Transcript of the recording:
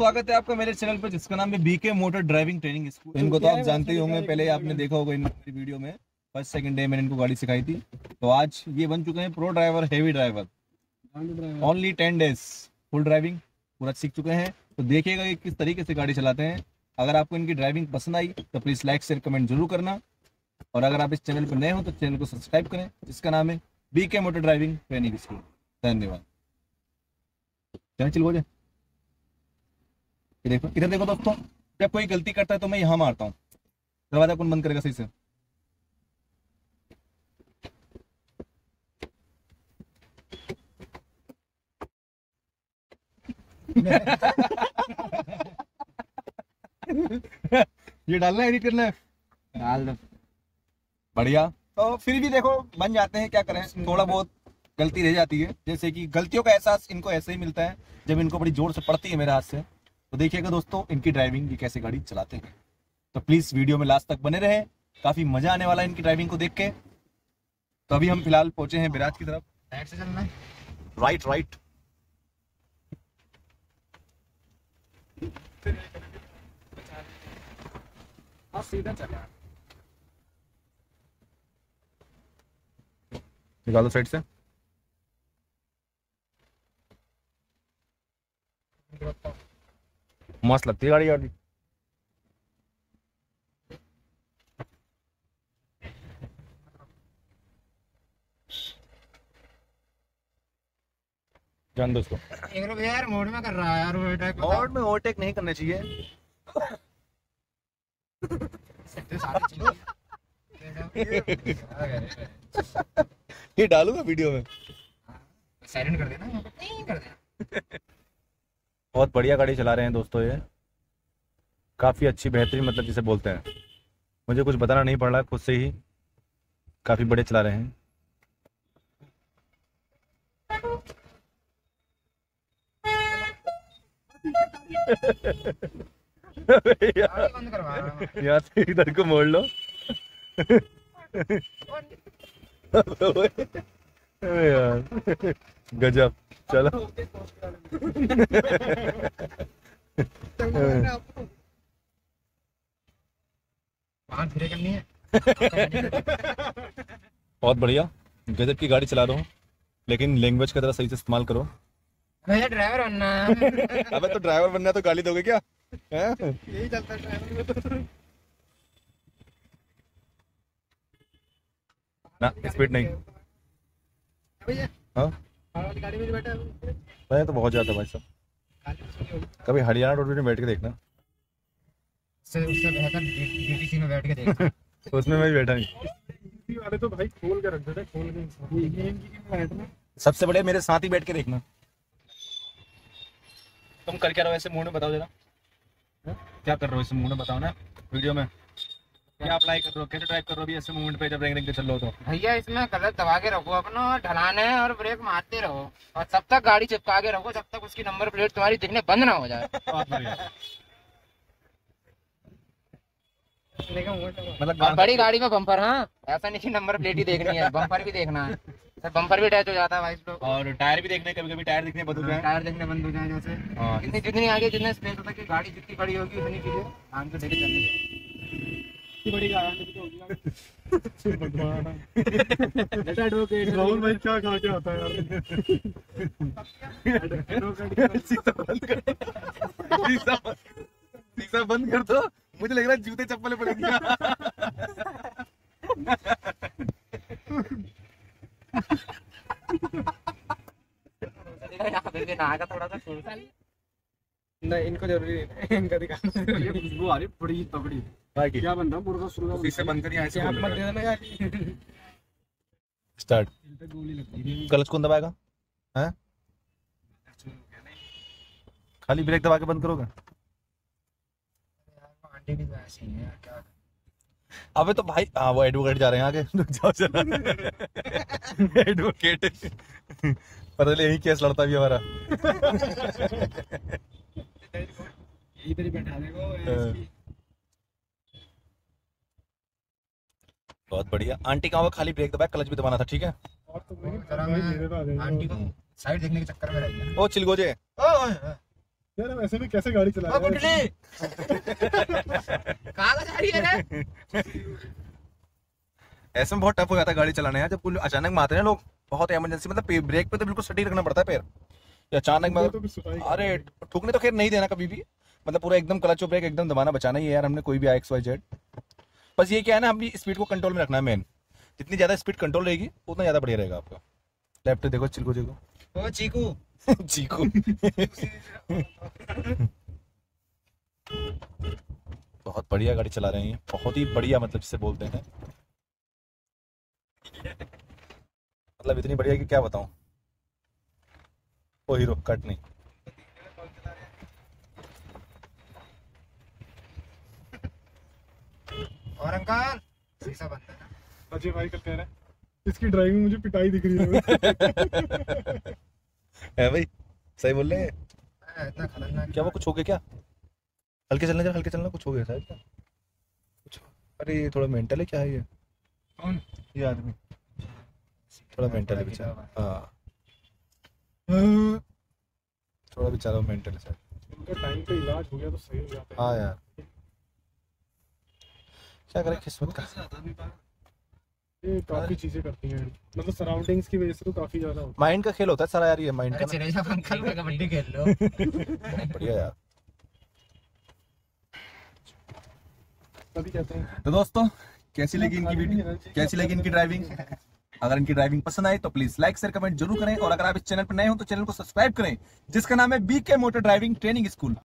स्वागत है आपका मेरे चैनल पर जिसका नाम है BK motor driving training school. इनको तो आप जानते ही होंगे, पहले आपने देखा होगा मेरी वीडियो में फर्स्ट सेकंड डे मैंने इनको गाड़ी सिखाई थी। तो आज ये बन चुके हैं pro driver, heavy driver. Only 10 days full driving पूरा सीख चुके हैं। तो देखिएगा कि किस तरीके से गाड़ी चलाते हैं। अगर आपको इनकी ड्राइविंग पसंद आई तो प्लीज़ लाइक शेयर कमेंट जरूर करना। और अगर आप इस चैनल पर नए हो तो चैनल को सब्सक्राइब करें, जिसका नाम है BK motor driving training school. धन्यवाद। चल हो जाए। देखो इधर देखो दोस्तों, जब कोई गलती करता है तो मैं यहाँ मारता हूँ। दरवाजा कौन बंद करेगा सही से? ये डालना है, एडिट करना है, डाल दो। बढ़िया। तो फिर भी देखो बन जाते हैं, क्या करें, थोड़ा बहुत गलती रह जाती है। जैसे कि गलतियों का एहसास इनको ऐसे ही मिलता है जब इनको बड़ी जोर से पड़ती है मेरे हाथ से। तो देखिएगा दोस्तों इनकी ड्राइविंग, ये कैसे गाड़ी चलाते हैं। तो प्लीज वीडियो में लास्ट तक बने रहे, काफी मजा आने वाला है इनकी ड्राइविंग को देख के। तो अभी हम फिलहाल पहुंचे हैं बिराज की तरफ। राइट से चलना है, राइट राइट। सीधा चला, निकालो साइड से। मस्त लगती है गाड़ी यार। जान दो उसको। यार मोड में कर रहा है यार, मोड में ओवरटेक नहीं करना चाहिए। ये डालूंगा वीडियो में, साइलेंट कर देना, नहीं कर देना। बहुत बढ़िया गाड़ी चला रहे हैं दोस्तों, ये काफ़ी अच्छी बेहतरीन, मतलब जिसे बोलते हैं। मुझे कुछ बताना नहीं पड़ रहा, खुद से ही काफ़ी बड़े चला रहे हैं। यहाँ से इधर को मोड़ लो। यार गजब, चलो। करनी है। बहुत बढ़िया, गजब की गाड़ी चला रहा हूँ, लेकिन लैंग्वेज का तरह सही से इस्तेमाल करो। मुझे ड्राइवर बनना है। अबे तो ड्राइवर बनना है तो गाली दोगे क्या? यही चलता है ड्राइवर में। ना स्पीड नहीं। हाँ गाड़ी में बैठा मैं तो बहुत ज्यादा भाई साहब। कभी हरियाणा रोड में बैठ के देखना, उससे बेहतर डीटीसी में बैठ के देखना। उसमें मैं भी बैठा नहीं। वाले तो भाई खोल के रख देते, खोल के। सबसे बड़े मेरे साथ ही बैठ के देखना। तुम कर क्या रहे हो ऐसे मुंह में, बताओ जरा। क्या कर रहे हो ऐसे मुंह में, बताओ ना वीडियो में। क्या अप्लाई कर रहे हो, कैसे ड्राइव कर रहे हो अभी ऐसे मूवमेंट पे जब रेंग रेंग के चल रहे हो? तो भैया इसमें कलर दबा के रखो अपना, ढलाना है और ब्रेक मारते रहो, और तब तक गाड़ी चिपका के रखो जब तक उसकी नंबर प्लेट तुम्हारी दिखने बंद ना हो जाए। मतलब बड़ी गाड़ी में बम्पर, हाँ ऐसा नहीं कि नंबर प्लेट ही देखनी है, बम्पर भी देखना है। सर बम्पर भी अटैच हो जाता है भाई इसको। और टायर भी देखने, कभी कभी टायर दिखने बंद हो जाए। टायर देखने बंद हो जाए जैसे। जितनी आगे जितना स्पेस होता है कि गाड़ी जितनी खड़ी होगी उतनी चीजें आम से देखे चलनी है। बड़ी एडवोकेट राहुल भाई क्या खा के होता है यार। शीशा बंद कर दो, मुझे लग रहा है जूते चप्पल पड़ेंगे। थोड़ा सा नहीं, इनको जरूरी नहीं, इनका दिखाना। ये खुशबू आ रही बड़ी तगड़ी। क्या बनता है मुर्गा सुर्गा? शीशे बंद करिए, ऐसे आप मत दे देना यार। स्टार्ट। क्लच कौन दबाएगा? हैं? खाली ब्रेक दबा के बंद करोगे? आंटी भी ऐसी है यार, क्या? अबे तो भाई, हाँ वो एडवोकेट जा रहे हैं आगे। रुक जाओ जरा। एडवोकेट पता नहीं यही केस लड़ता भी हमारा। इधर ही बैठा देगा। बहुत बढ़िया। आंटी का खाली ब्रेक दबाया, क्लच भी दबाना था, ठीक है। और तो आंटी को साइड देखने के चक्कर में रह गया। ओ चिलगोजे, यार हम ऐसे में कैसे गाड़ी चला रहे हैं? कहाँ जा रही है रे? ऐसे में बहुत टफ हो जाता है गाड़ी चलाना यार, जब कोई अचानक में आते हैं ना लोग, बहुत इमरजेंसी, मतलब ब्रेक पे तो बिल्कुल सटीक रखना पड़ता है पैर, या अचानक में तो फिर सुनाई अरे ठुकने तो खैर नहीं देना कभी भी, मतलब पूरा एकदम क्लच और ब्रेक एकदम दबाना बचाना ही है यार हमने, कोई भी XYZ। बस ये क्या है ना, अपनी स्पीड को कंट्रोल में रखना है मेन, जितनी ज्यादा स्पीड कंट्रोल रहेगी उतना ज्यादा बढ़िया रहेगा आपका। लेफ्ट देखो, चिल्को चिल्को ओ चीकू चीकू बहुत बढ़िया गाड़ी चला रहे हैं, बहुत ही बढ़िया, मतलब जिसे बोलते हैं, मतलब इतनी बढ़िया कि क्या बताऊं। ओ हीरो कट नहीं, और अंकल शीशा बंद है। अजय भाई का कह रहा है इसकी ड्राइविंग मुझे पिटाई दिख रही है भाई, सही बोल रहे हैं। इतना खतरनाक क्या वो कुछ हो गया क्या? हल्के चलना, जरा हल्के चलना, कुछ हो गया शायद क्या कुछ? अरे ये थोड़ा मेंटल है क्या है ये? कौन? ये आदमी थोड़ा मेंटल है बेचारा। हाँ थोड़ा बेचारा मेंटल है शायद। उनका टाइम पे इलाज हो गया तो सही हो जाता है। हाँ यार क्या करें किस्मत का। ये काफी चीजें करती हैं, मतलब सराउंडिंग्स की वजह से तो काफी ज्यादा होता माइंड का खेल होता है सारा यार, ये माइंड का चले जाओ अंकल में कबड्डी खेल लो। बढ़िया यार। तभी कहते हैं। तो दोस्तों कैसी लगी इनकी वीडियो, कैसी लगी इनकी ड्राइविंग? अगर इनकी ड्राइविंग पसंद आई तो प्लीज लाइक शेयर कमेंट जरूर करें, और अगर आप इस चैनल पर नए हो तो चैनल को सब्सक्राइब करें, जिसका नाम है BK motor driving training school.